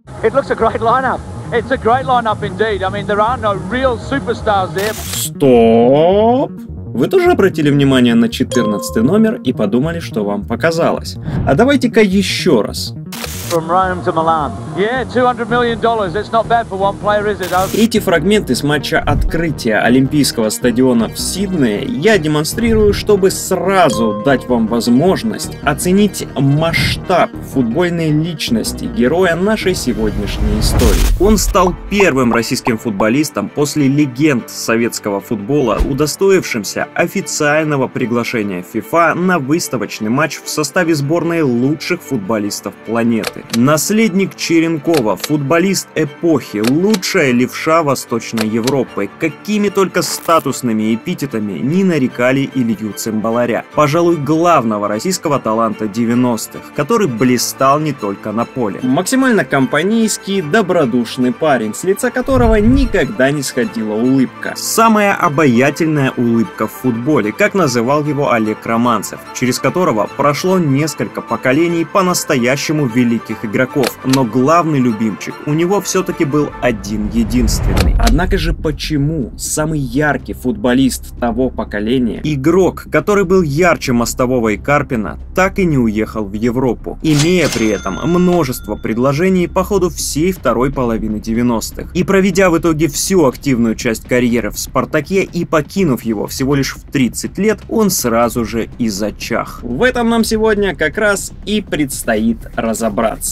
It looks a great lineup. It's a great lineup indeed. I mean, there are no real superstars there. Стоп! Вы тоже обратили внимание на 14 номер и подумали, что вам показалось? А давайте-ка еще раз. From Rome to Milan. Yeah, $200 million. It's not bad for one player, is it? Эти фрагменты с матча открытия Олимпийского стадиона в Сиднее я демонстрирую, чтобы сразу дать вам возможность оценить масштаб футбольной личности героя нашей сегодняшней истории. Он стал первым российским футболистом после легенд советского футбола, удостоившимся официального приглашения FIFA на выставочный матч в составе сборной лучших футболистов планеты. Наследник Черенкова, футболист эпохи, лучшая левша Восточной Европы, какими только статусными эпитетами не нарекали Илью Цимбаларя. Пожалуй, главного российского таланта 90-х, который блистал не только на поле. Максимально компанейский, добродушный парень, с лица которого никогда не сходила улыбка. Самая обаятельная улыбка в футболе, как называл его Олег Романцев, через которого прошло несколько поколений по-настоящему великих игроков, но главный любимчик у него все-таки был один-единственный. Однако же почему самый яркий футболист того поколения, игрок, который был ярче Мостового и Карпина, так и не уехал в Европу, имея при этом множество предложений по ходу всей второй половины 90-х, и проведя в итоге всю активную часть карьеры в «Спартаке» и покинув его всего лишь в 30 лет, он сразу же и зачах. В этом нам сегодня как раз и предстоит разобраться.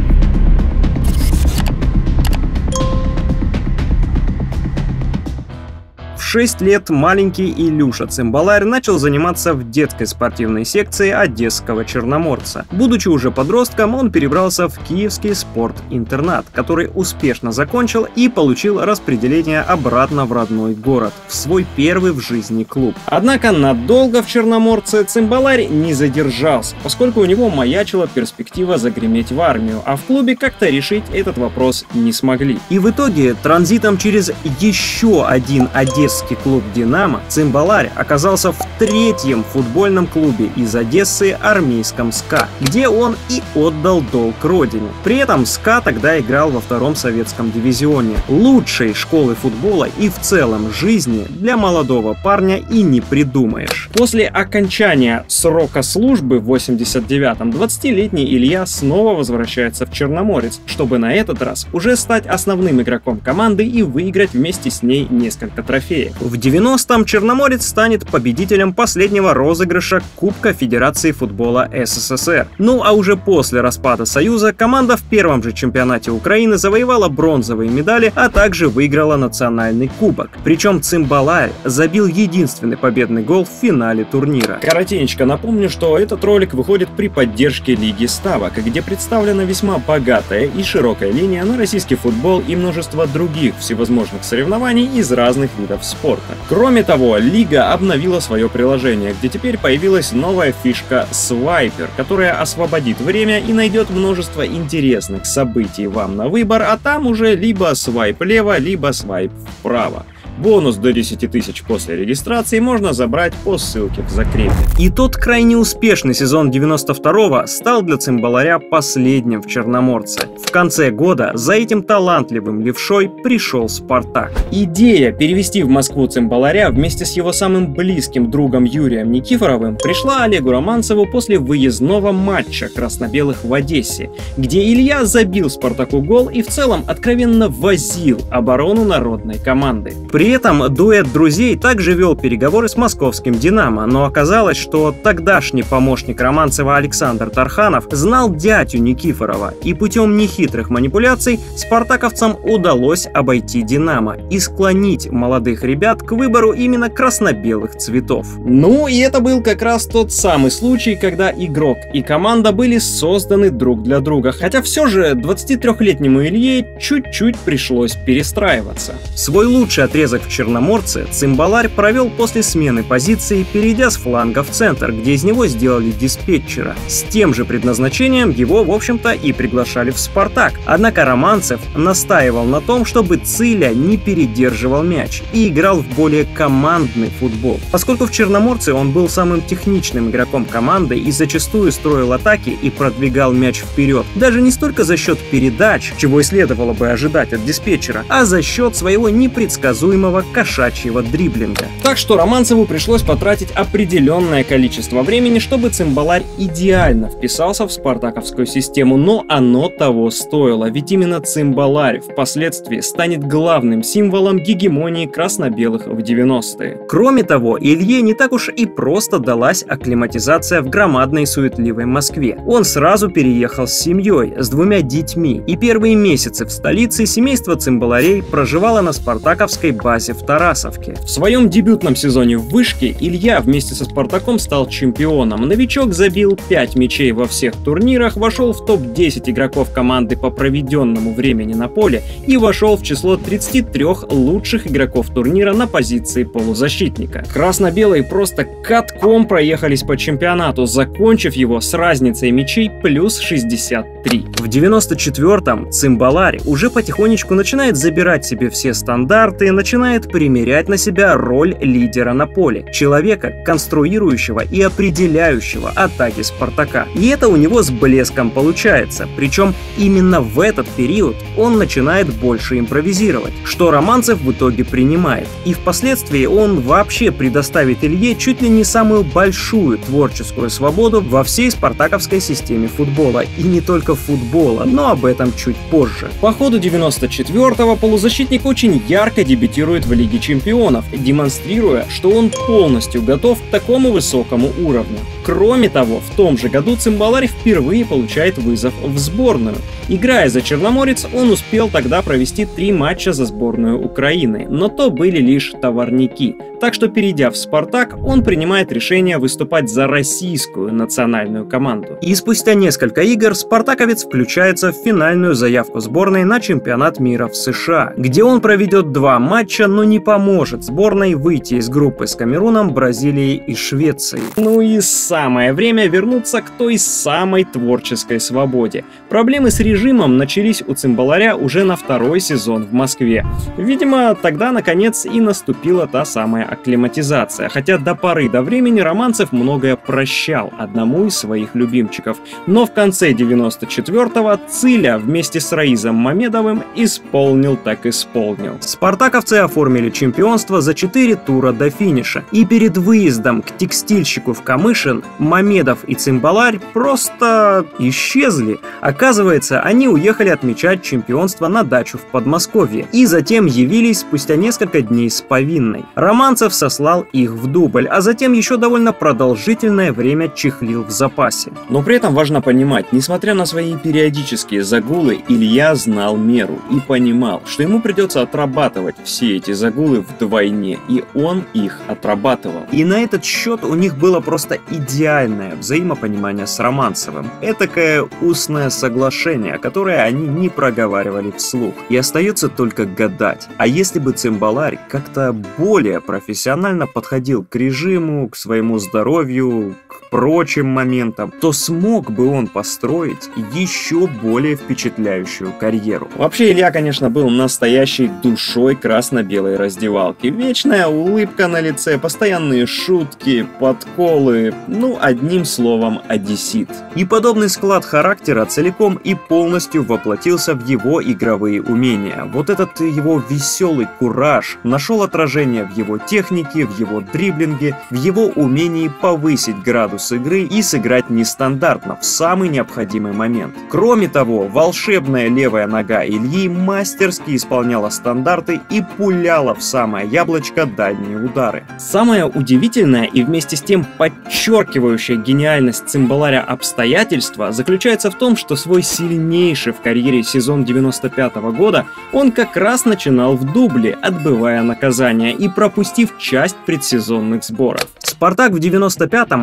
В 6 лет маленький Илюша Цимбаларь начал заниматься в детской спортивной секции одесского Черноморца. Будучи уже подростком, он перебрался в Киевский спорт-интернат, который успешно закончил и получил распределение обратно в родной город, в свой первый в жизни клуб. Однако надолго в Черноморце Цимбаларь не задержался, поскольку у него маячила перспектива загреметь в армию, а в клубе как-то решить этот вопрос не смогли. И в итоге транзитом через еще один одесский клуб «Динамо» Цимбаларь оказался в третьем футбольном клубе из Одессы, армейском СКА, где он и отдал долг родине. При этом СКА тогда играл во втором советском дивизионе, лучшей школы футбола и в целом жизни для молодого парня и не придумаешь. После окончания срока службы в 89-м 20-летний Илья снова возвращается в Черноморец, чтобы на этот раз уже стать основным игроком команды и выиграть вместе с ней несколько трофеев. В 90-м Черноморец станет победителем последнего розыгрыша Кубка Федерации футбола СССР. Ну а уже после распада Союза команда в первом же чемпионате Украины завоевала бронзовые медали, а также выиграла национальный кубок. Причем Цимбаларь забил единственный победный гол в финале турнира. Коротенько напомню, что этот ролик выходит при поддержке Лиги Ставок, где представлена весьма богатая и широкая линия на российский футбол и множество других всевозможных соревнований из разных видов спорта. Кроме того, Лига обновила свое приложение, где теперь появилась новая фишка Свайпер, которая освободит время и найдет множество интересных событий вам на выбор, а там уже либо свайп лево, либо свайп вправо. Бонус до 10 тысяч после регистрации можно забрать по ссылке в закрепе. И тот крайне успешный сезон 92-го стал для Цимбаларя последним в Черноморце. В конце года за этим талантливым левшой пришел Спартак. Идея перевести в Москву Цимбаларя вместе с его самым близким другом Юрием Никифоровым пришла Олегу Романцеву после выездного матча красно-белых в Одессе, где Илья забил Спартаку гол и в целом откровенно возил оборону народной команды. При этом дуэт друзей также вел переговоры с московским «Динамо», но оказалось, что тогдашний помощник Романцева Александр Тарханов знал дядю Никифорова, и путем нехитрых манипуляций спартаковцам удалось обойти «Динамо» и склонить молодых ребят к выбору именно красно-белых цветов. Ну и это был как раз тот самый случай, когда игрок и команда были созданы друг для друга, хотя все же 23-летнему Илье чуть-чуть пришлось перестраиваться. Свой лучший отрезок отрезок в Черноморце Цимбаларь провел после смены позиции, перейдя с фланга в центр, где из него сделали диспетчера. С тем же предназначением его, в общем-то, и приглашали в «Спартак». Однако Романцев настаивал на том, чтобы Циля не передерживал мяч и играл в более командный футбол. Поскольку в Черноморце он был самым техничным игроком команды и зачастую строил атаки и продвигал мяч вперед, даже не столько за счет передач, чего и следовало бы ожидать от диспетчера, а за счет своего непредсказуемого кошачьего дриблинга. Так что Романцеву пришлось потратить определенное количество времени, чтобы Цимбаларь идеально вписался в спартаковскую систему, но оно того стоило, ведь именно Цимбаларь впоследствии станет главным символом гегемонии красно-белых в 90-е. Кроме того, Илье не так уж и просто далась акклиматизация в громадной суетливой Москве. Он сразу переехал с семьей, с 2 детьми, и первые месяцы в столице семейство Цимбаларей проживало на спартаковской базе в Тарасовке. В своем дебютном сезоне в Вышке Илья вместе со Спартаком стал чемпионом. Новичок забил 5 мячей во всех турнирах, вошел в топ-10 игроков команды по проведенному времени на поле и вошел в число 33 лучших игроков турнира на позиции полузащитника. Красно-белые просто катком проехались по чемпионату, закончив его с разницей мячей плюс 63. В 94-м Цимбаларь уже потихонечку начинает забирать себе все стандарты, начинает примерять на себя роль лидера на поле, человека, конструирующего и определяющего атаки Спартака. И это у него с блеском получается, причем именно в этот период он начинает больше импровизировать, что Романцев в итоге принимает. И впоследствии он вообще предоставит Илье чуть ли не самую большую творческую свободу во всей спартаковской системе футбола. И не только футбола, но об этом чуть позже. По ходу 94-го полузащитник очень ярко дебютирует в Лиге чемпионов, демонстрируя, что он полностью готов к такому высокому уровню. Кроме того, в том же году Цимбаларь впервые получает вызов в сборную. Играя за Черноморец, он успел тогда провести 3 матча за сборную Украины, но то были лишь товарники. Так что, перейдя в «Спартак», он принимает решение выступать за российскую национальную команду. И спустя несколько игр спартаковец включается в финальную заявку сборной на чемпионат мира в США, где он проведет 2 матча, но не поможет сборной выйти из группы с Камеруном, Бразилией и Швецией. Ну и самое время вернуться к той самой творческой свободе. Проблемы с режимом начались у Цимбаларя уже на 2-й сезон в Москве. Видимо, тогда наконец и наступила та самая акклиматизация, хотя до поры до времени Романцев многое прощал одному из своих любимчиков. Но в конце 94-го Циля вместе с Раизом Мамедовым исполнил так исполнил. Спартаковцы оформили чемпионство за 4 тура до финиша, и перед выездом к текстильщику в Камышин Мамедов и Цимбаларь просто исчезли. Оказывается, они уехали отмечать чемпионство на дачу в Подмосковье и затем явились спустя несколько дней с повинной. Романцев сослал их в дубль, а затем еще довольно продолжительное время чехлил в запасе. Но при этом важно понимать, несмотря на свои периодические загулы, Илья знал меру и понимал, что ему придется отрабатывать все эти загулы вдвойне, и он их отрабатывал. И на этот счет у них было просто идеальное взаимопонимание с Романцевым. Этакое устное соглашение, которое они не проговаривали вслух. И остается только гадать, а если бы Цимбаларь как-то более профессионально подходил к режиму, к своему здоровью, к прочим моментам, то смог бы он построить еще более впечатляющую карьеру. Вообще Илья, конечно, был настоящей душой красно-белой раздевалки. Вечная улыбка на лице, постоянные шутки, подколы, ну, одним словом, одессит. И подобный склад характера целиком и полностью воплотился в его игровые умения. Вот этот его веселый кураж нашел отражение в его технике, в его дриблинге, в его умении повысить градус игры и сыграть нестандартно в самый необходимый момент. Кроме того, волшебная левая нога Ильи мастерски исполняла стандарты и пуляла в самое яблочко дальние удары. Самое удивительное и вместе с тем подчеркивающее гениальность Цимбаларя обстоятельство заключается в том, что свой сильнейший в карьере сезон 95-го года он как раз начинал в дубле, отбывая наказание и пропустив часть предсезонных сборов. Спартак в 95-м впервые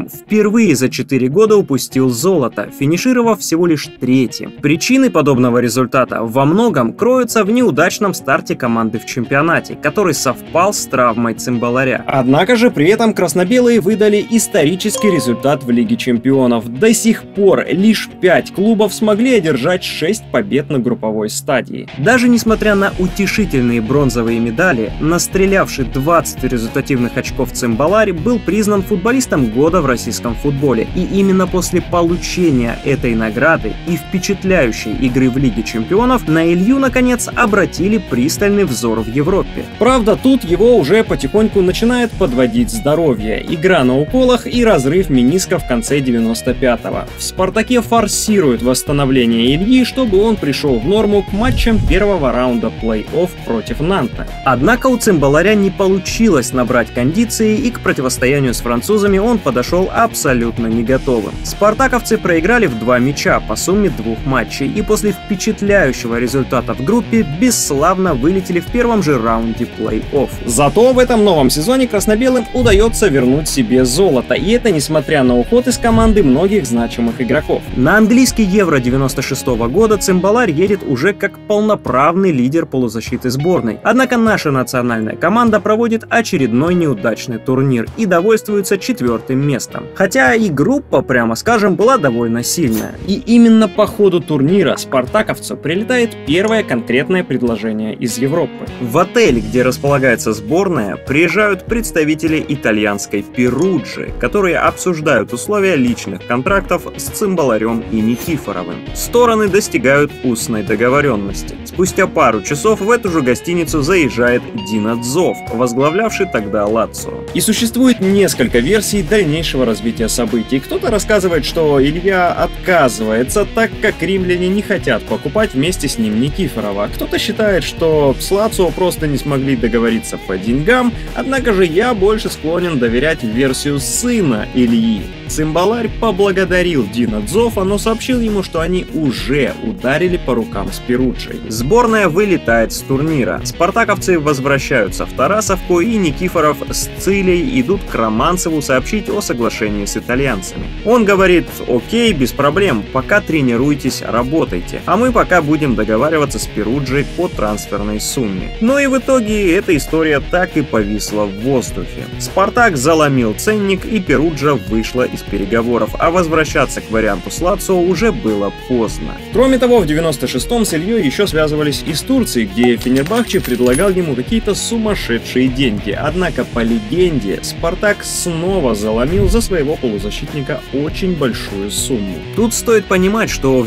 впервые за 4 года упустил золото, финишировав всего лишь третьим. Причины подобного результата во многом кроются в неудачном старте команды в чемпионате, который совпал с травмой цимбаларя. Однако же при этом красно-белые выдали исторический результат в Лиге чемпионов. До сих пор лишь 5 клубов смогли одержать 6 побед на групповой стадии. Даже несмотря на утешительные бронзовые медали, настрелявший 20 результативных очков цимбаларь был признан футболистом года в российском футболе. И именно после получения этой награды и впечатляющей игры в Лиге чемпионов на Илью наконец обратили пристальный взор в Европе. Правда, тут его уже потихоньку начинает подводить здоровье, игра на уколах и разрыв мениска в конце 95-го. В «Спартаке» форсируют восстановление Ильи, чтобы он пришел в норму к матчам первого раунда плей-офф против Нанта. Однако у цимбаларя не получилось набрать кондиции, и к противостоянию с французами он подошел абсолютно не готовым. Спартаковцы проиграли в 2 мяча по сумме 2 матчей и после впечатляющего результата в группе бесславно вылетели в первом же раунде плей-офф. Зато в этом новом сезоне красно-белым удается вернуть себе золото, и это несмотря на уход из команды многих значимых игроков. На английский Евро 96-го года цимбаларь едет уже как полноправный лидер полузащиты сборной. Однако наша национальная команда проводит очередной неудачный турнир и довольствуется 4-м местом. Хотя и группа, прямо скажем, была довольно сильная. И именно по ходу турнира спартаковцу прилетает первое конкретное предложение из Европы. В отель, где располагается сборная, приезжают представители итальянской Перуджи, которые обсуждают условия личных контрактов с цимбаларем и Никифоровым. Стороны достигают устной договоренности. Спустя пару часов в эту же гостиницу заезжает Дино Дзов, возглавлявший тогда Лацио. И существует несколько версий дальнейшего развития событий. Кто-то рассказывает, что Илья отказывается, так как римляне не хотят покупать вместе с ним Никифорова. Кто-то считает, что с Лацио просто не смогли договориться по деньгам, однако же я больше склонен доверять версию сына Ильи. Цимбаларь поблагодарил Дино Дзофа, но сообщил ему, что они уже ударили по рукам с Перуджей. Сборная вылетает с турнира. Спартаковцы возвращаются в Тарасовку, и Никифоров с Цилей идут к Романцеву сообщить о соглашении с итальянцами. Он говорит: окей, без проблем, пока тренируйтесь, работайте, а мы пока будем договариваться с Перуджей по трансферной сумме. Но и в итоге эта история так и повисла в воздухе. Спартак заломил ценник, и Перуджа вышла из переговоров, а возвращаться к варианту с Лацио уже было поздно. Кроме того, в 96-м с Ильей еще связывались из Турции, где Фенербахче предлагал ему какие-то сумасшедшие деньги. Однако, по легенде, Спартак снова заломил за своего полузащитника очень большую сумму. Тут стоит понимать, что в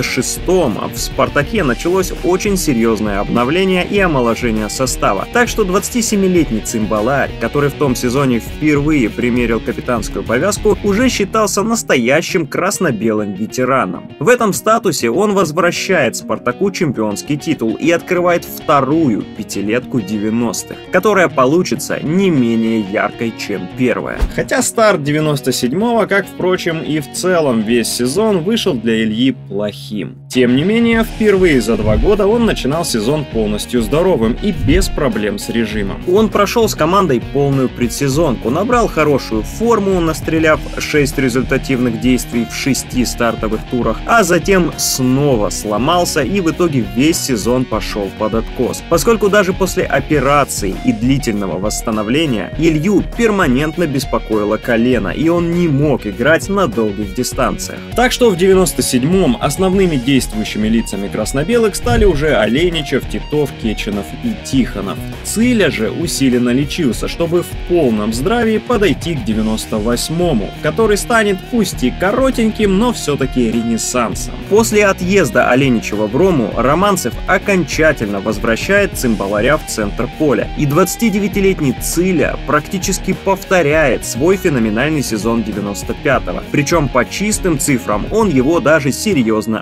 96-м в Спартаке началось очень серьезное обновление и омоложение состава. Так что 27-летний цимбаларь, который в том сезоне впервые примерил капитанскую повязку, уже считался настоящим красно-белым ветераном. В этом статусе он возвращает Спартаку чемпионский титул и открывает вторую пятилетку 90-х, которая получится не менее яркой, чем первая. Хотя старт 97-го, как, впрочем, и в целом весь сезон, вышел для Ильи плохим. Тем не менее, впервые за 2 года он начинал сезон полностью здоровым и без проблем с режимом. Он прошел с командой полную предсезонку, набрал хорошую форму, настреляв 6 результативных действий в 6 стартовых турах, а затем снова сломался, и в итоге весь сезон пошел под откос, поскольку даже после операции и длительного восстановления Илью перманентно беспокоило колено, и он не мог играть на долгих дистанциях. Так что в 97-м основными действующими лицами красно-белых стали уже Оленичев, Титов, Кеченов и Тихонов. Циля же усиленно лечился, чтобы в полном здравии подойти к 98-му, который станет пусть и коротеньким, но все-таки ренессансом. После отъезда Оленичева в Рому Романцев окончательно возвращает цимбаларя в центр поля, и 29-летний Циля практически повторяет свой феноменальный сезон 95-го, причем по чистым цифрам он его даже серьезно обгоняет.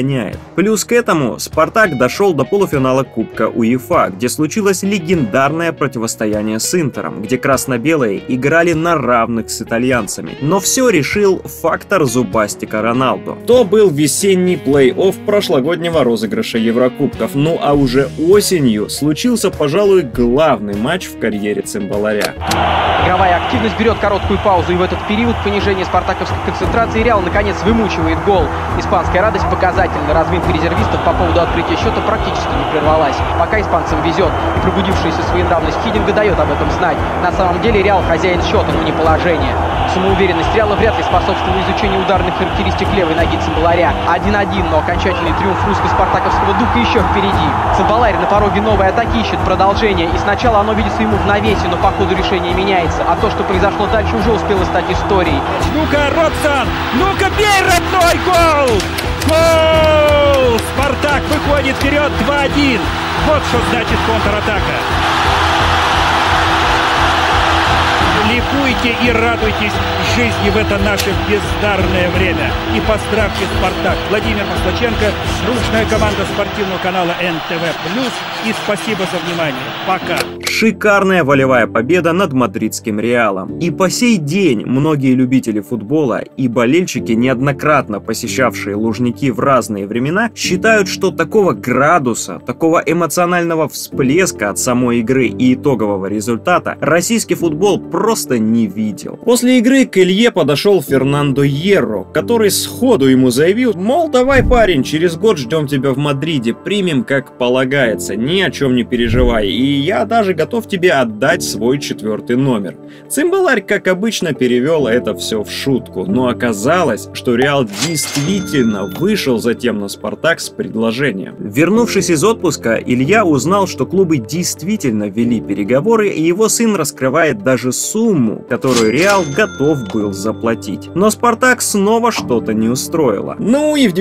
меняет. Плюс к этому Спартак дошел до полуфинала Кубка УЕФА, где случилось легендарное противостояние с Интером, где красно-белые играли на равных с итальянцами. Но все решил фактор зубастика Роналду. То был весенний плей-офф прошлогоднего розыгрыша Еврокубков, ну а уже осенью случился, пожалуй, главный матч в карьере цимбаларя. Игровая активность берет короткую паузу, и в этот период понижения спартаковской концентрации Реал наконец вымучивает гол. Испанская радость показательна. Разминка резервистов по поводу открытия счета практически не прервалась. Пока испанцам везет, и пробудившаяся своенравность Хидинга дает об этом знать. На самом деле Реал хозяин счета, но не положения. Самоуверенность Реала вряд ли способствовала изучению ударных характеристик левой ноги цимбаларя. 1-1, но окончательный триумф русско-спартаковского духа еще впереди. Цимбаларь на пороге новой атаки ищет продолжение, и сначала оно видится ему в навесе, но по ходу решение меняется. А то, что произошло дальше, уже успело стать историей. Ну-ка, Робсон! Ну-ка, бей, родной! Гол! Гол! Спартак выходит вперед 2-1. Вот что значит контратака. Ликуйте и радуйтесь жизни в это наше бездарное время. И поздравьте Спартак. Владимир Маслаченко, ручная команда спортивного канала НТВ+. И спасибо за внимание. Пока. Шикарная волевая победа над мадридским Реалом. И по сей день многие любители футбола и болельщики, неоднократно посещавшие Лужники в разные времена, считают, что такого градуса, такого эмоционального всплеска от самой игры и итогового результата российский футбол просто не видел. После игры к Илье подошел Фернандо Йерро, который сходу ему заявил, мол, давай, парень, через год ждем тебя в Мадриде, примем как полагается, ни о чем не переживай, и я даже готов тебе отдать свой 4-й номер. Цимбаларь, как обычно, перевел это все в шутку, но оказалось, что Реал действительно вышел затем на Спартак с предложением. Вернувшись из отпуска, Илья узнал, что клубы действительно вели переговоры, и его сын раскрывает даже сумму, которую Реал готов был заплатить. Но Спартак снова что-то не устроило. Ну и в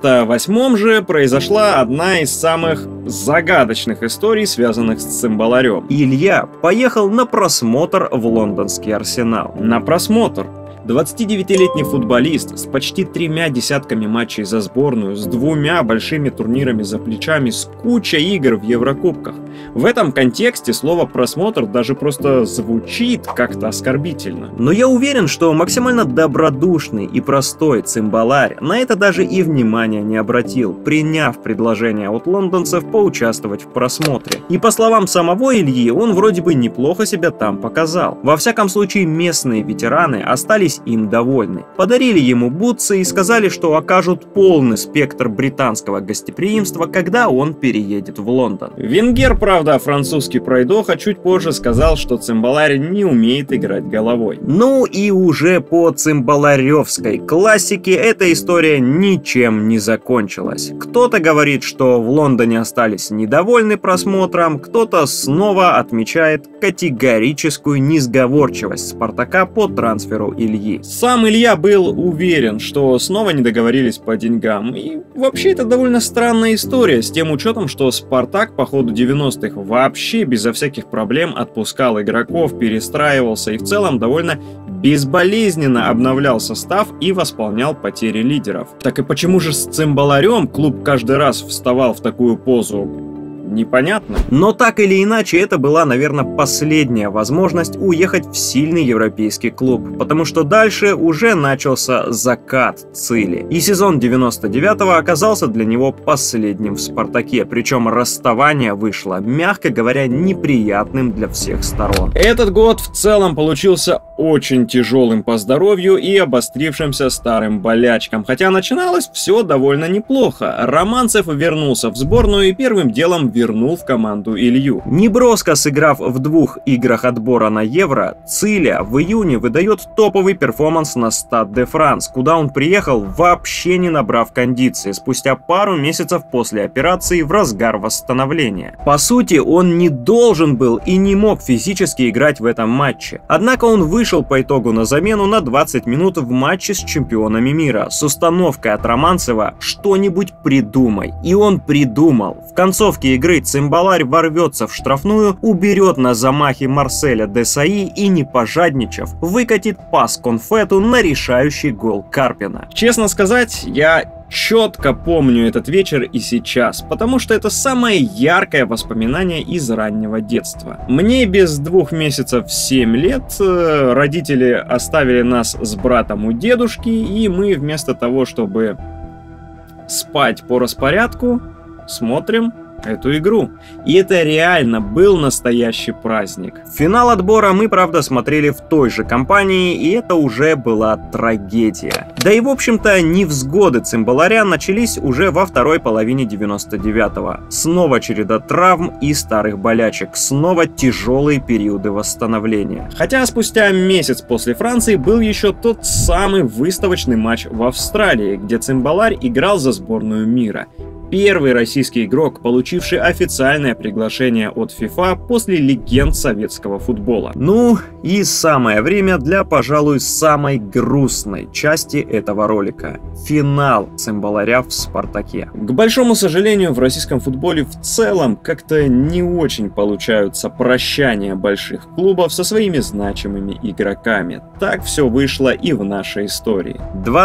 98-м же произошла одна из самых загадочных историй, связанных с цимбаларем. Илья поехал на просмотр в лондонский Арсенал. На просмотр. 29-летний футболист с почти 3 десятками матчей за сборную, с 2 большими турнирами за плечами, с кучей игр в Еврокубках. В этом контексте слово «просмотр» даже просто звучит как-то оскорбительно. Но я уверен, что максимально добродушный и простой цимбаларь на это даже и внимания не обратил, приняв предложение от лондонцев поучаствовать в просмотре. И по словам самого Ильи, он вроде бы неплохо себя там показал. Во всяком случае, местные ветераны остались им довольны. Подарили ему бутсы и сказали, что окажут полный спектр британского гостеприимства, когда он переедет в Лондон. Венгер, правда, французский пройдоха, чуть позже сказал, что цимбаларь не умеет играть головой. Ну и уже по цимбаларевской классике эта история ничем не закончилась. Кто-то говорит, что в Лондоне остались недовольны просмотром, кто-то снова отмечает категорическую несговорчивость Спартака по трансферу Ильи. Сам Илья был уверен, что снова не договорились по деньгам. И вообще это довольно странная история, с тем учетом, что Спартак по ходу 90-х вообще безо всяких проблем отпускал игроков, перестраивался и в целом довольно безболезненно обновлял состав и восполнял потери лидеров. Так и почему же с цимбаларем клуб каждый раз вставал в такую позу? Непонятно. Но так или иначе, это была, наверное, последняя возможность уехать в сильный европейский клуб, потому что дальше уже начался закат Цили. И сезон 99-го оказался для него последним в Спартаке, причем расставание вышло, мягко говоря, неприятным для всех сторон. Этот год в целом получился очень тяжелым по здоровью и обострившимся старым болячкам, хотя начиналось все довольно неплохо. Романцев вернулся в сборную и первым делом вернул в команду Илью. Неброско сыграв в 2 играх отбора на Евро, Циля в июне выдает топовый перформанс на Стад де Франс, куда он приехал, вообще не набрав кондиции, спустя пару месяцев после операции в разгар восстановления. По сути, он не должен был и не мог физически играть в этом матче. Однако он вышел по итогу на замену на 20 минут в матче с чемпионами мира с установкой от Романцева «что-нибудь придумай». И он придумал. В концовке игры цимбаларь ворвется в штрафную, уберет на замахе Марселя Десаи и, не пожадничав, выкатит пас конфету на решающий гол Карпина. Честно сказать, я Четко помню этот вечер и сейчас, потому что это самое яркое воспоминание из раннего детства. Мне без 2 месяцев 7 лет родители оставили нас с братом у дедушки, и мы вместо того, чтобы спать по распорядку, смотрим эту игру. И это реально был настоящий праздник. Финал отбора мы, правда, смотрели в той же компании, и это уже была трагедия. Да и, в общем-то, невзгоды цимбаларя начались уже во второй половине 99-го. Снова череда травм и старых болячек, снова тяжелые периоды восстановления. Хотя спустя месяц после Франции был еще тот самый выставочный матч в Австралии, где цимбаларь играл за сборную мира. Первый российский игрок, получивший официальное приглашение от FIFA после легенд советского футбола. Ну и самое время для, пожалуй, самой грустной части этого ролика. Финал цимбаларя в «Спартаке». К большому сожалению, в российском футболе в целом как-то не очень получаются прощания больших клубов со своими значимыми игроками. Так все вышло и в нашей истории.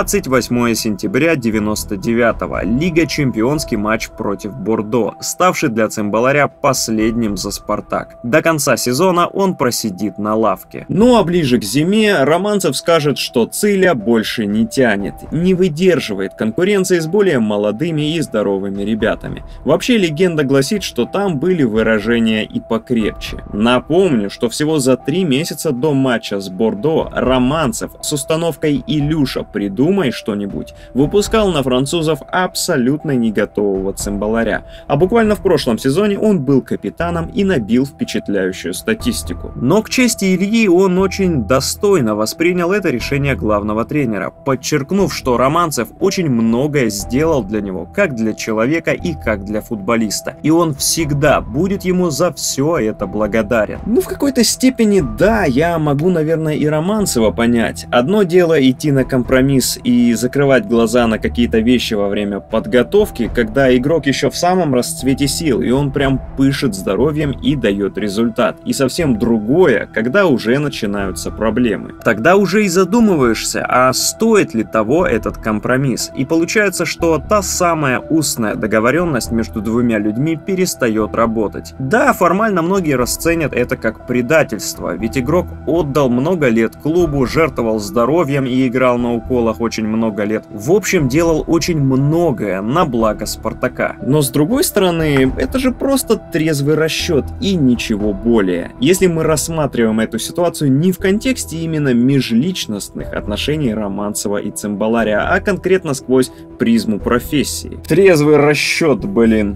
28 сентября 99-го. Лига Чемпионских матч против Бордо, ставший для цимбаларя последним за «Спартак». До конца сезона он просидит на лавке. Ну а ближе к зиме Романцев скажет, что Циля больше не тянет, не выдерживает конкуренции с более молодыми и здоровыми ребятами. Вообще легенда гласит, что там были выражения и покрепче. Напомню, что всего за 3 месяца до матча с Бордо Романцев с установкой «Илюша, придумай что-нибудь» выпускал на французов абсолютно не готового цимбаларя, а буквально в прошлом сезоне он был капитаном и набил впечатляющую статистику. Но к чести Ильи он очень достойно воспринял это решение главного тренера, подчеркнув, что Романцев очень многое сделал для него, как для человека и как для футболиста, и он всегда будет ему за все это благодарен. Ну, в какой-то степени да, я могу, наверное, и Романцева понять. Одно дело идти на компромисс и закрывать глаза на какие-то вещи во время подготовки, когда игрок еще в самом расцвете сил, и он прям пышет здоровьем и дает результат. И совсем другое, когда уже начинаются проблемы. Тогда уже и задумываешься, а стоит ли того этот компромисс? И получается, что та самая устная договоренность между двумя людьми перестает работать. Да, формально многие расценят это как предательство, ведь игрок отдал много лет клубу, жертвовал здоровьем и играл на уколах очень много лет. В общем, делал очень многое на благо Спартака. Но с другой стороны, это же просто трезвый расчет и ничего более. Если мы рассматриваем эту ситуацию не в контексте именно межличностных отношений Романцева и цимбаларя, а конкретно сквозь призму профессии. Трезвый расчет, блин.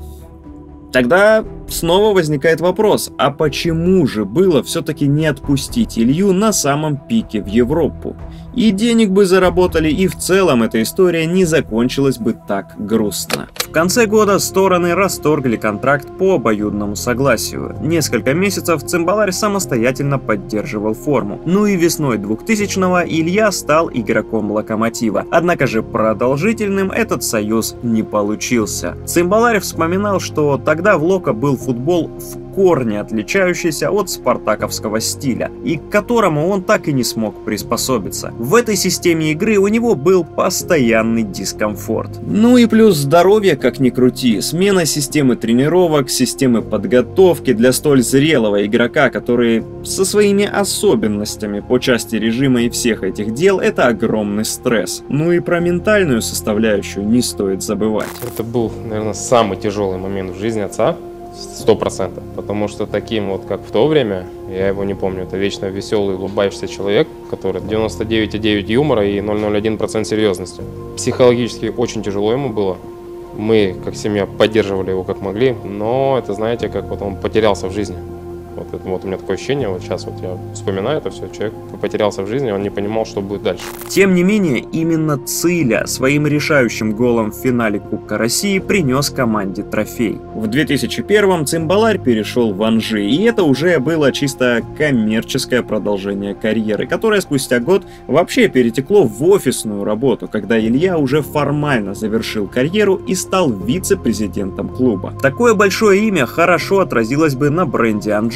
Тогда снова возникает вопрос, а почему же было все-таки не отпустить Илью на самом пике в Европу? И денег бы заработали, и в целом эта история не закончилась бы так грустно. В конце года стороны расторгли контракт по обоюдному согласию. Несколько месяцев цимбаларь самостоятельно поддерживал форму. Ну и весной 2000-го Илья стал игроком Локомотива. Однако же продолжительным этот союз не получился. Цимбаларь вспоминал, что тогда в Локо был футбол в корне отличающийся от спартаковского стиля, и к которому он так и не смог приспособиться. В этой системе игры у него был постоянный дискомфорт. Ну и плюс здоровье, как ни крути, смена системы тренировок, системы подготовки для столь зрелого игрока, который со своими особенностями по части режима и всех этих дел, это огромный стресс. Ну и про ментальную составляющую не стоит забывать. Это был, наверное, самый тяжелый момент в жизни отца. 100%, потому что таким вот, как в то время, я его не помню, это вечно веселый, улыбающийся человек, который 99,9 юмора и 0,01% серьезности. Психологически очень тяжело ему было. Мы, как семья, поддерживали его как могли, но это, знаете, как вот он потерялся в жизни. Вот у меня такое ощущение, вот сейчас вот я вспоминаю это все, человек потерялся в жизни, он не понимал, что будет дальше. Тем не менее, именно Циля своим решающим голом в финале Кубка России принес команде трофей. В 2001-м цимбаларь перешел в Анжи, и это уже было чисто коммерческое продолжение карьеры, которое спустя год вообще перетекло в офисную работу, когда Илья уже формально завершил карьеру и стал вице-президентом клуба. Такое большое имя хорошо отразилось бы на бренде Анжи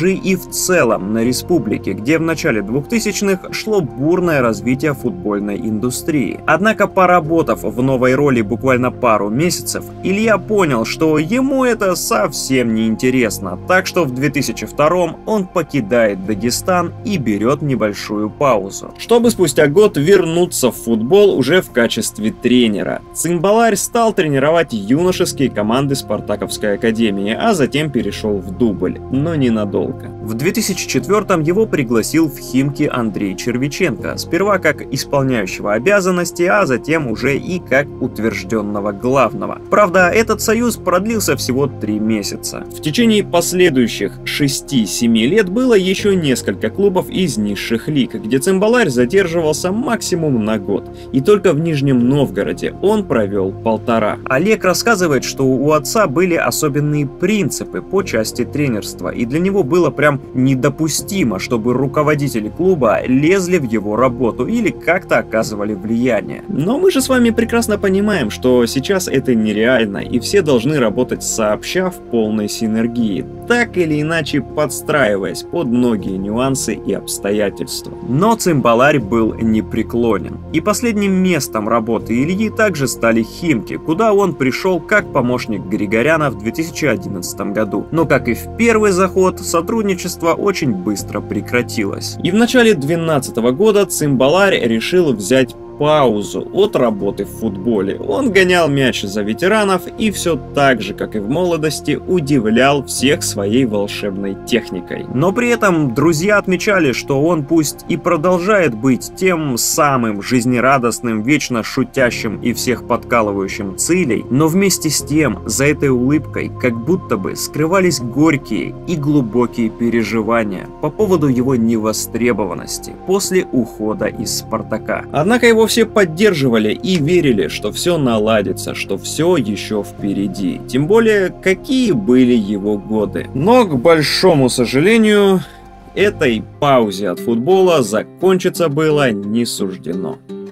же и в целом на республике, где в начале 2000-х шло бурное развитие футбольной индустрии. Однако, поработав в новой роли буквально пару месяцев, Илья понял, что ему это совсем не интересно, так что в 2002-м он покидает Дагестан и берет небольшую паузу, чтобы спустя год вернуться в футбол уже в качестве тренера. Цимбаларь стал тренировать юношеские команды Спартаковской академии, а затем перешел в дубль, но ненадолго. В 2004-м его пригласил в Химки Андрей Червиченко, сперва как исполняющего обязанности, а затем уже и как утвержденного главного. Правда, этот союз продлился всего 3 месяца. В течение последующих 6-7 лет было еще несколько клубов из низших лиг, где Цимбаларь задерживался максимум на год, и только в Нижнем Новгороде он провел 1,5. Олег рассказывает, что у отца были особенные принципы по части тренерства, и для него было прям недопустимо, чтобы руководители клуба лезли в его работу или как-то оказывали влияние. Но мы же с вами прекрасно понимаем, что сейчас это нереально, и все должны работать сообща в полной синергии, так или иначе подстраиваясь под многие нюансы и обстоятельства. Но Цимбаларь был непреклонен, и последним местом работы Ильи также стали Химки, куда он пришел как помощник Григоряна в 2011 году. Но, как и в первый заход, сотрудничество очень быстро прекратилось. И в начале 2012 года Цимбаларь решил взять паузу от работы в футболе. Он гонял мяч за ветеранов и все так же, как и в молодости, удивлял всех своей волшебной техникой. Но при этом друзья отмечали, что он пусть и продолжает быть тем самым жизнерадостным, вечно шутящим и всех подкалывающим Цилей, но вместе с тем за этой улыбкой как будто бы скрывались горькие и глубокие переживания по поводу его невостребованности после ухода из «Спартака». Однако его все поддерживали и верили, что все наладится, что все еще впереди. Тем более, какие были его годы. Но, к большому сожалению, этой паузе от футбола закончиться было не суждено.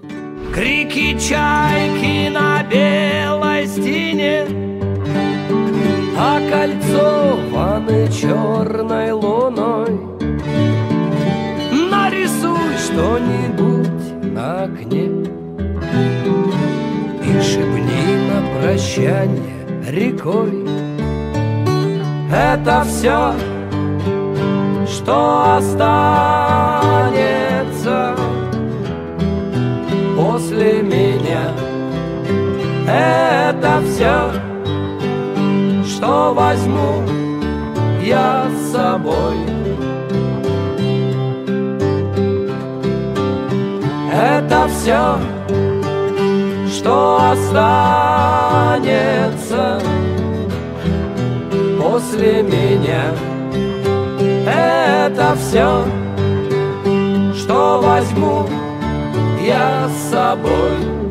Крики чайки на белой стене окольцованы черной луной. Нарисуй что-нибудь на окне и шепни на прощание рекой. Это все, что останется после меня. Это все, что возьму я с собой. Это все, что останется после меня. Это все, что возьму я с собой.